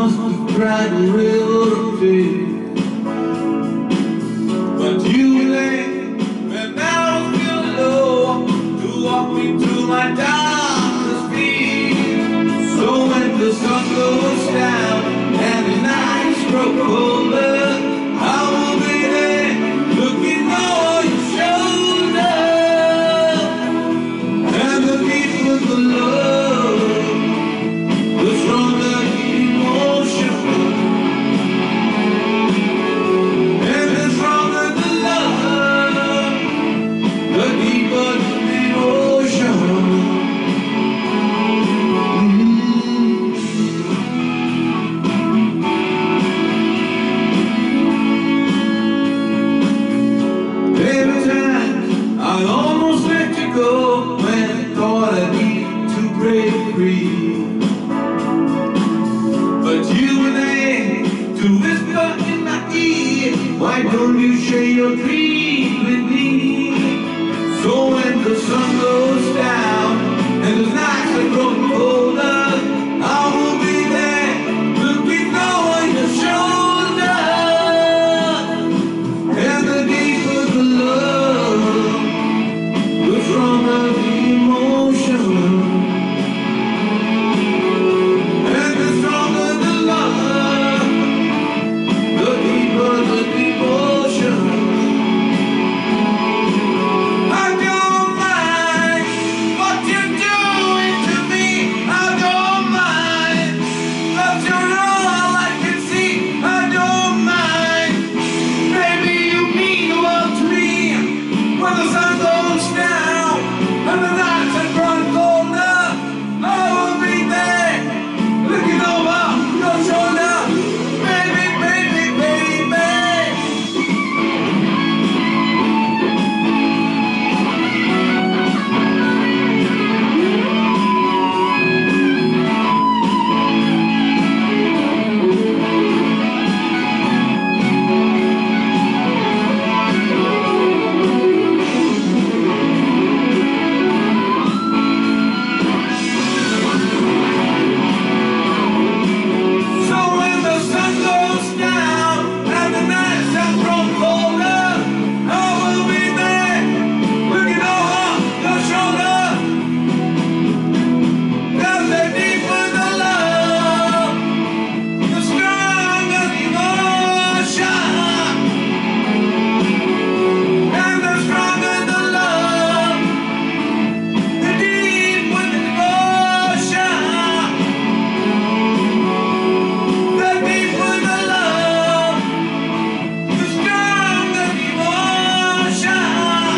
must have cried a river of tears. But you were there when I was feeling low to walk me through my darkest fears. So when the sun goes down and the nights grow colder, I will be there looking over your shoulder. And the deeper the love, the stronger the emotion. And the stronger the love, the deeper the devotion. Every time I almost let you go when I thought I needed to break free. But you were there to whisper in my ear, why don't you share your dreams with me? So when the sun goes down and the nights are growing colder, I will be there looking over your shoulder. And the deeper the love, the stronger the emotion. And the stronger the love, the deeper the devotion. I don't mind what you're doing to me. I don't mind that you're all I can see. I don't mind. Baby, you mean the world to me. When the sun goes down and the nights are growing colder, I will be there looking over your shoulder. Baby, baby, baby. So when the sun goes down and the nights have grown colder, I will be there looking over your shoulder. And the deeper the love, the stronger the emotion. And the stronger the love, the deeper the devotion. The deeper the love, the stronger the emotion.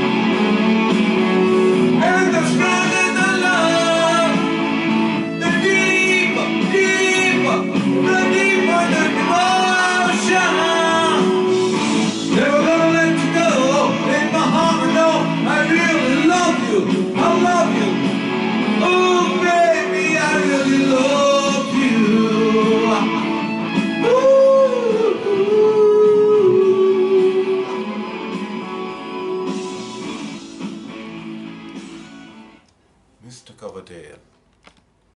And the stronger the love, the deeper, deeper, the deeper the devotion. Never gonna let you go, let my heart know I really love you, I love you. Oh baby, I really love you. Mr. Coverdale.